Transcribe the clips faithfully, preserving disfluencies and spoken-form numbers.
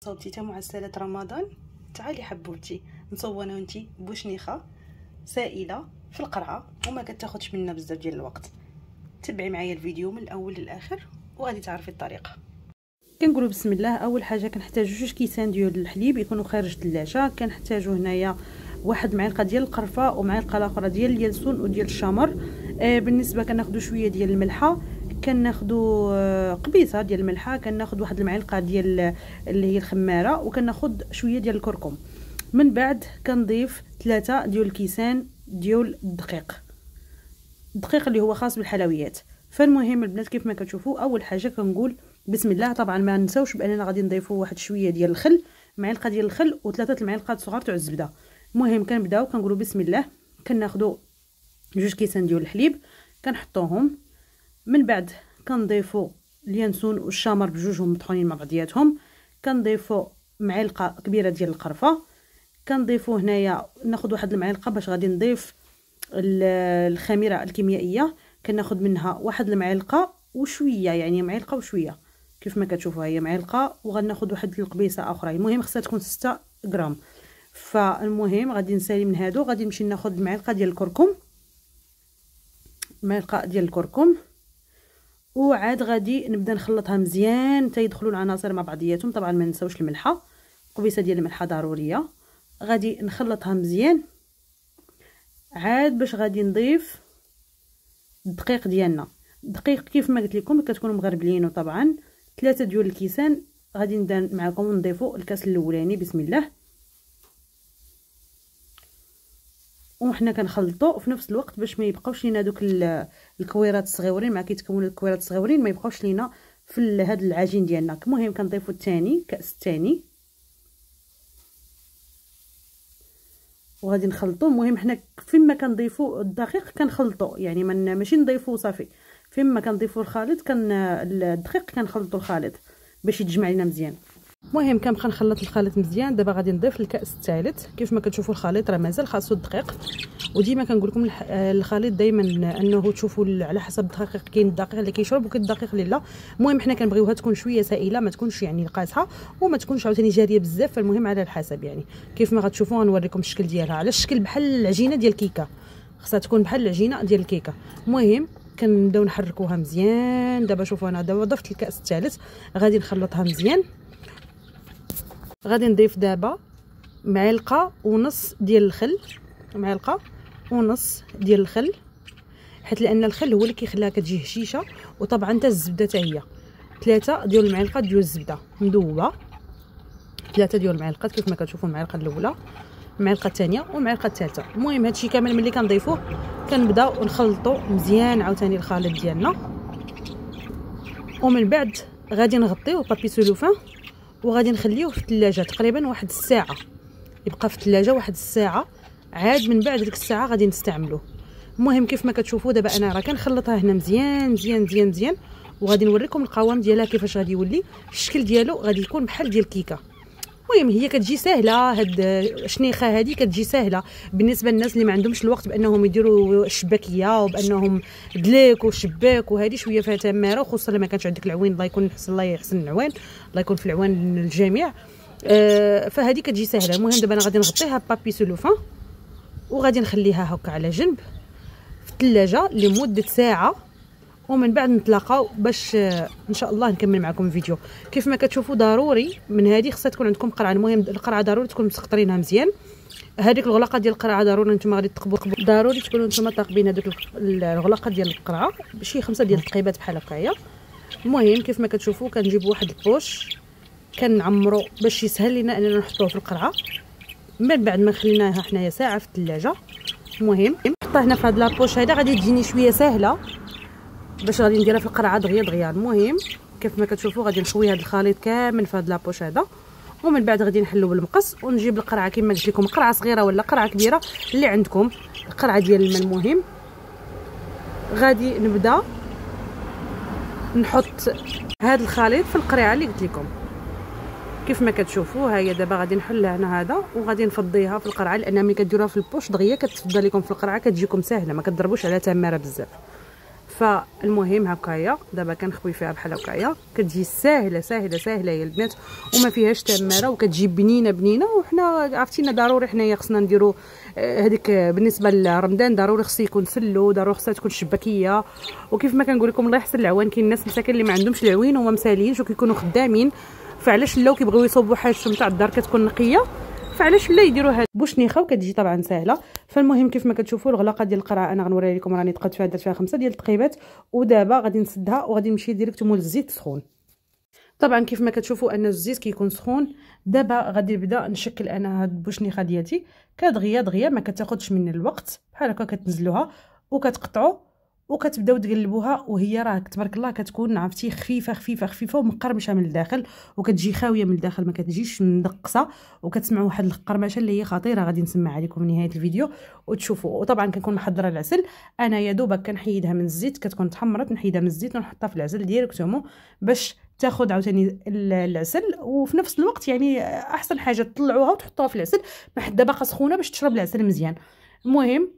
صوبتي تا معسلات رمضان. تعالي حبوبتي نصوب انا وانتي بوشنيخه سائله في القرعه وما كتاخذش منا بزاف ديال الوقت. تبعي معايا الفيديو من الاول للاخر وغادي تعرفي الطريقه. كنقولوا بسم الله. اول حاجه كنحتاجو جوج كيسان ديال الحليب يكونوا خارج الثلاجه. كنحتاجو هنايا واحد معلقه ديال القرفه ومعلقه اخرى ديال اليانسون وديال الشمر. آه بالنسبه كناخذوا شويه ديال الملحه، كناخذوا آه قبيصه ديال الملحه، كناخذ واحد المعلقه ديال اللي هي الخماره، وكناخذ شويه ديال الكركم. من بعد كنضيف ثلاثه ديال الكيسان ديال الدقيق، الدقيق اللي هو خاص بالحلويات. فالمهم البنات كيف ما كتشوفوا اول حاجه كنقول بسم الله. طبعا ما نساوش باننا غادي نضيفوا واحد شويه ديال الخل، معلقه ديال الخل وثلاثه المعالق صغار تاع الزبده. المهم كنبداو كنقولوا بسم الله. كناخذوا جوج كيسان ديال الحليب كنحطوهم، من بعد كنضيفوا اليانسون والشمر بجوجهم مطحونين مع بعضياتهم، كنضيفوا معلقه كبيره ديال القرفه، كنضيفوا هنايا ناخذ واحد المعلقه باش غادي نضيف الخميره الكيميائيه، كناخذ منها واحد المعلقه وشويه، يعني معلقه وشويه كيف ما كتشوفوا هي معلقه، وغناخذ واحد القبيصه اخرى. المهم خصها تكون ستة غرام. فالمهم غادي نسالي من هادو، غادي نمشي ناخذ المعلقه ديال الكركم، معلقه ديال الكركم، وعاد غادي نبدا نخلطها مزيان حتى يدخلوا العناصر مع بعضياتهم. طبعا ما نساوش الملحه، قبيصه ديال الملحه ضروريه. غادي نخلطها مزيان عاد باش غادي نضيف الدقيق ديالنا. الدقيق كيف ما قلت لكم كتكونوا مغربلينه. طبعا ثلاثه ديال الكيسان غادي نبدا معكم ونضيفوا الكاس الاولاني بسم الله، وحنا كنخلطوا في نفس الوقت باش ما يبقاوش لينا دوك الكويرات الصغيورين مع كيتكونوا الكويرات الصغيورين ما يبقاوش لينا في هذا العجين ديالنا. المهم كنضيفوا الثاني كاس الثاني وغادي نخلطوا. المهم حنا فين ما كنضيفوا الدقيق كنخلطوا، يعني من ماشي نضيفوا صافي، فين ما كنضيفوا الخليط كن الدقيق كنخلطوا الخليط باش يتجمع لنا مزيان. المهم كنبقى نخلط الخليط مزيان. دابا غادي نضيف الكاس الثالث. كيف ما كتشوفوا الخليط راه مازال خاصو الدقيق، وديما كنقول لكم الخليط دائما انه تشوفوا على حسب الدقيق. كاين الدقيق اللي كيشرب وكاين الدقيق اللي لا. المهم حنا كنبغيوها تكون شويه سائله، ما تكونش يعني قاصحه وما تكونش عاوتاني جاريه بزاف. فالمهم على الحسب، يعني كيف ما غتشوفوا غنوريكم الشكل ديالها على الشكل بحال العجينه ديال الكيكه، خصها تكون بحال العجينه ديال الكيكه. المهم كنبداو نحركوها مزيان. دابا شوفوا انا دابا ضفت الكاس الثالث، غادي نخلطها مزيان. غادي نضيف دابا معلقه ونص ديال الخل، معلقه ونص ديال الخل، حيت لان الخل هو اللي كيخليها كتجي هشيشه. وطبعا حتى الزبده حتى هي ثلاثه ديال المعالق ديال الزبده مذوبه، ثلاثه ديال المعالق كيف ما كتشوفوا، المعلقه الاولى، المعلقه الثانيه والمعلقه الثالثه. المهم هادشي كامل ملي كنضيفوه كنبداو نخلطوا مزيان عاوتاني الخليط ديالنا، ومن بعد غادي نغطيوه بابي سولوفان وغادي نخليوه في الثلاجه تقريبا واحد الساعه، يبقى في الثلاجه واحد الساعه. عاد من بعد ديك الساعه غادي نستعملوه. المهم كيف ما كتشوفوا دابا انا راه كنخلطها هنا مزيان مزيان مزيان مزيان، وغادي نوريكم القوام ديالها كيفاش غادي يولي. الشكل ديالو غادي يكون بحال ديال الكيكه. المهم هي كتجي سهله، هاد الشنيخه هذه كتجي سهله بالنسبه للناس اللي ما عندهمش الوقت بانهم يديروا الشباكيه وبانهم دليك وشباك وهذه شويه فيها تماره، وخصوصا لما كانش عندك العوين. الله يكون يحسن، الله يحسن العوان، الله يكون في العوان الجميع. آه فهذه كتجي سهله. المهم دابا انا غادي نغطيها بابي سولوفان وغادي نخليها هكا على جنب في الثلاجه لمده ساعه، ومن بعد نتلاقاو باش ان شاء الله نكمل معكم الفيديو. كيف ما كتشوفوا ضروري من هذه خصها تكون عندكم قرعه. المهم القرعه ضروري تكون مسقطرينها مزيان. هذيك الغلقه ديال القرعه ضروري نتوما غادي تقبوا، ضروري تكونوا نتوما طاقبين هذوك الغلقه ديال القرعه شي خمسه ديال التقيبات بحال هكايا. المهم كيف ما كتشوفوا كنجيب واحد البوش كنعمرو باش يسهل لنا اننا نحطوه في القرعه من بعد ما خليناها حنايا ساعه في الثلاجه. المهم نحطها هنا في هاد لابوش هذا غادي تجيني شويه سهله باش غادي نديرها في القرعه دغيا دغيا. المهم كيف ما كتشوفوا غادي نشوي هذا الخليط كامل في هذا لابوش هذا، ومن بعد غادي نحلو بالمقص ونجيب القرعه كما قلت لكم، قرعه صغيره ولا قرعه كبيره اللي عندكم، القرعه ديال الماء. المهم غادي نبدا نحط هذا الخليط في القرعه اللي قلت لكم كيف ما كتشوفوا. ها هي دابا غادي نحلها هنا هذا وغادي نفضيها في القرعه، لان ملي كديروها في البوش دغيا كتفضى لكم في القرعه كتجيكم سهله، ما كتضربوش على تماره بزاف. فالمهم هكايا دابا كنخوي فيها بحال هكايا، كتجي ساهله ساهله ساهله يا البنات وما فيهاش تماره وكتجي بنينه بنينه. وحنا عرفتينا ضروري حنايا خصنا نديرو هذيك بالنسبه لرمضان، ضروري خصو يكون سلو، ضروري خصها تكون شباكيه. وكيف ما كنقول لكم الله يحسن العوان، كاين الناس مساكن اللي ما عندهمش العوين وما مسالينش وكيكونوا خدامين، فعلاش لاو كيبغيو يصوبوا حاجتهم تاع الدار كتكون نقيه، فعلاش لا يديروا هاد بوشنيخه وكتجي طبعا ساهله. فالمهم كيف ما كتشوفوا الغلاقه ديال القرعه انا غنوريها لكم، راني دقت فيها درت فيها خمسه ديال التقيبات. ودابا غادي نسدها وغادي نمشي ديريكت مول الزيت سخون. طبعا كيف ما كتشوفوا ان الزيت كيكون سخون. دابا غادي نبدا نشكل انا هاد البوشنيخه ديالتي كدغيا دغيا، ما كتاخذش مني الوقت، بحال هكا كتنزلوها وكتقطعوا وكتبداو تقلبوها، وهي راه تبارك الله كتكون عرفتي خفيفه خفيفه خفيفه ومقرمشه من الداخل، وكتجي خاويه من الداخل ما كتجيش مدقصه، وكتسمعوا واحد القرمشه اللي هي خطيره. غادي نسمعها لكم من نهايه الفيديو وتشوفوا. وطبعا كنكون محضره العسل، انا يا دوبك كنحيدها من الزيت، كتكون تحمرت نحيدها من الزيت ونحطها في العسل ديريكتومون باش تاخذ عاوتاني العسل. وفي نفس الوقت يعني احسن حاجه تطلعوها وتحطوها في العسل حتى باقا سخونه باش تشرب العسل مزيان. المهم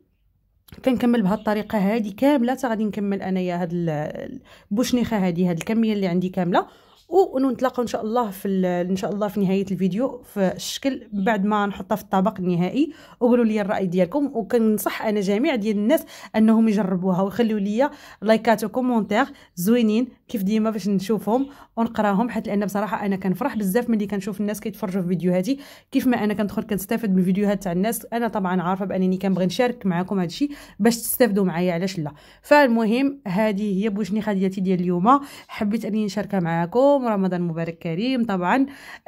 كنكمل بهذه الطريقه هذه كامله حتى غادي نكمل انايا هاد البوشنيخه هذه، هاد الكميه اللي عندي كامله، ونتلاقاو ان شاء الله في ان شاء الله في نهايه الفيديو في الشكل بعد ما نحطها في الطبق النهائي. وقولوا لي الراي ديالكم، وكنصح انا جميع ديال الناس انهم يجربوها ويخليوا لي لايكات وكومونتير زوينين كيف ديما باش نشوفهم ونقراهم، حيت لان بصراحه انا كنفرح بزاف ملي كنشوف الناس كيتفرجوا في فيديوهاتي. كيف ما انا كندخل كنستافد من الفيديوهات تاع الناس، انا طبعا عارفه بانني كنبغي نشارك معكم هادشي باش تستافدوا معايا، علاش لا. فالمهم هذه هي بوشنيخه ديالتي ديال اليوم، حبيت اني نشاركها معكم. رمضان مبارك كريم. طبعا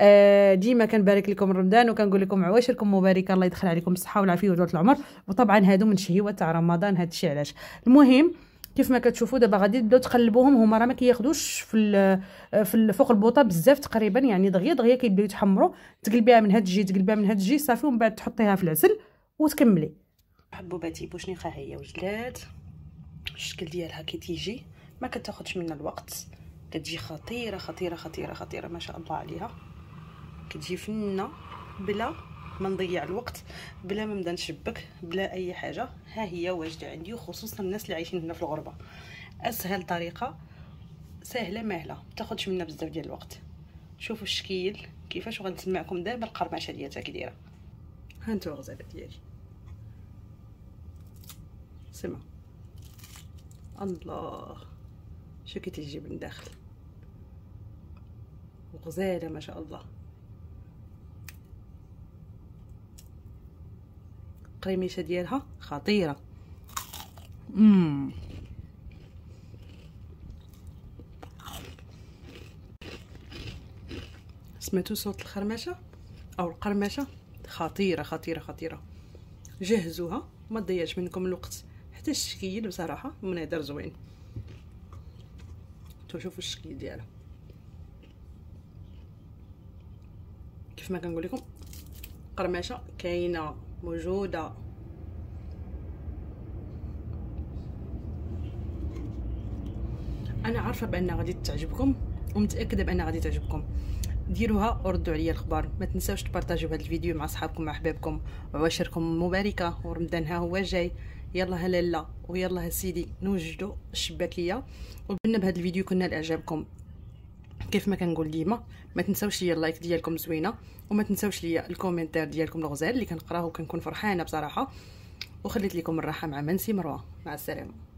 آه ديما كنبارك لكم رمضان وكنقول لكم عواشركم مباركه، الله يدخل عليكم بالصحه والعافيه وطول العمر. وطبعا هادو من الشهيوات تاع رمضان، هادشي علاش. المهم كيف ما كتشوفوا دابا غادي تبداو تقلبوهم، هما راه ما كياخذوش في في فوق البوطه بزاف تقريبا، يعني دغيا دغيا كيبداو يتحمروا. تقلبيها من هاد الجهه تقلبيها من هاد الجهه صافي، ومن بعد تحطيها في العسل وتكملي. حبوباتي بوشنيخه هي وجلات، الشكل ديالها كي تيجي ما كتاخذش منا الوقت، كتجي خطيره خطيره خطيره خطيره ما شاء الله عليها. كتجي فنه بلا ما نضيع الوقت، بلا ما نبدا نشبك، بلا اي حاجه. ها هي واجده عندي، وخصوصا الناس اللي عايشين هنا في الغربه. اسهل طريقه سهله ماهله، ما تاخذش منا بزاف ديال الوقت. شوفوا الشكل كيفاش، وغنسمعكم دابا القرمشه ديالها كي دايره. ها انتو الغزاله ديالي سمع الله شو كي تجي من داخل، غزاله ما شاء الله. القريميشه ديالها خطيره. امم سمعتوا صوت الخرمشه او القرمشه؟ خطيره خطيره خطيره. جهزوها ما تضيعش منكم الوقت، حتى الشكل بصراحه منظر زوين. شوفوا الشكل ديالها كيف ما كنقول لكم، قرمشه كاينه موجوده. انا عارفه بان غادي تعجبكم ومتاكده بان غادي تعجبكم. ديروها وردوا عليا الخبر. ما تنساوش تبارطاجيو هذا الفيديو مع صحابكم مع احبابكم، وعواشركم مباركه. ورمضان ها هو جاي، يلا هلاله ويلا سيدي نوجدوا الشباكيه. وبنا بهذا الفيديو كنا لاعجابكم. كيف ما كنقول ديما ما تنساوش ليا اللايك ديالكم زوينه، وما تنساوش ليا الكومنتير ديالكم الغزال اللي كنقراه وكنكون فرحانه بصراحه. وخليت لكم الراحه مع منسي مروه. مع السلامه.